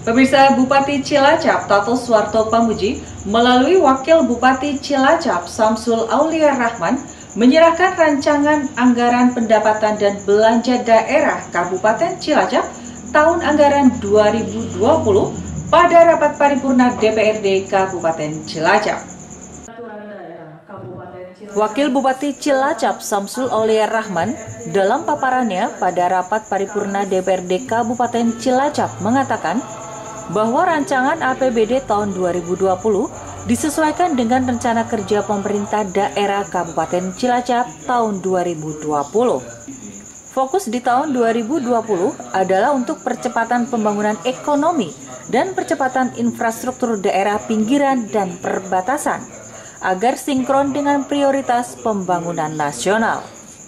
Pemirsa, Bupati Cilacap Tato Suwarto Pamuji melalui Wakil Bupati Cilacap Samsul Aulia Rahman menyerahkan rancangan anggaran pendapatan dan belanja daerah Kabupaten Cilacap tahun anggaran 2020 pada rapat paripurna DPRD Kabupaten Cilacap. Wakil Bupati Cilacap Samsul Aulia Rahman dalam paparannya pada rapat paripurna DPRD Kabupaten Cilacap mengatakan bahwa rancangan APBD tahun 2020 disesuaikan dengan rencana kerja pemerintah daerah Kabupaten Cilacap tahun 2020. Fokus di tahun 2020 adalah untuk percepatan pembangunan ekonomi dan percepatan infrastruktur daerah pinggiran dan perbatasan agar sinkron dengan prioritas pembangunan nasional.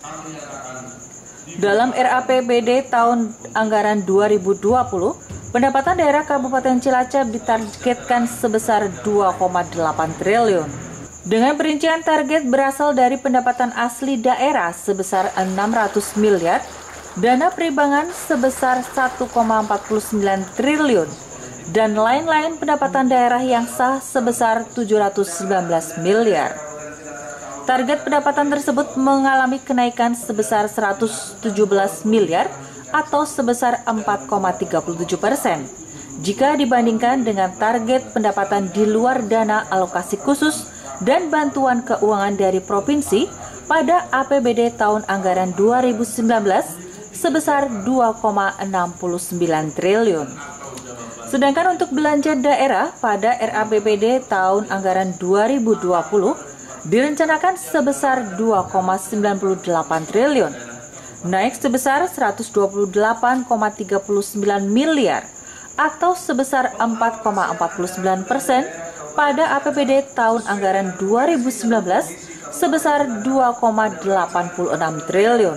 Dalam RAPBD tahun anggaran 2020, pendapatan daerah Kabupaten Cilacap ditargetkan sebesar 2,8 triliun. Dengan perincian target berasal dari pendapatan asli daerah sebesar 600 miliar, dana perimbangan sebesar 1,49 triliun, dan lain-lain pendapatan daerah yang sah sebesar 719 miliar. Target pendapatan tersebut mengalami kenaikan sebesar 117 miliar atau sebesar 4,37% jika dibandingkan dengan target pendapatan di luar dana alokasi khusus dan bantuan keuangan dari provinsi pada APBD tahun anggaran 2019 sebesar 2,69 triliun. Sedangkan untuk belanja daerah pada RAPBD tahun anggaran 2020 direncanakan sebesar 2,98 triliun. Naik sebesar 128,39 miliar atau sebesar 4,49% pada APBD tahun anggaran 2019 sebesar 2,86 triliun.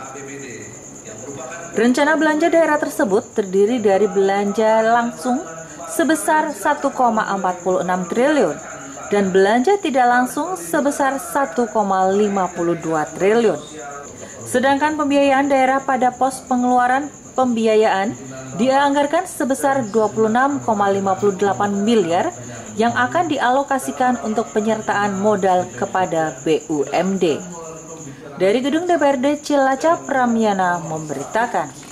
Rencana belanja daerah tersebut terdiri dari belanja langsung sebesar 1,46 triliun dan belanja tidak langsung sebesar 1,52 triliun. Sedangkan pembiayaan daerah pada pos pengeluaran pembiayaan dianggarkan sebesar 26,58 miliar yang akan dialokasikan untuk penyertaan modal kepada BUMD. Dari Gedung DPRD Cilacap, Ramyana memberitakan.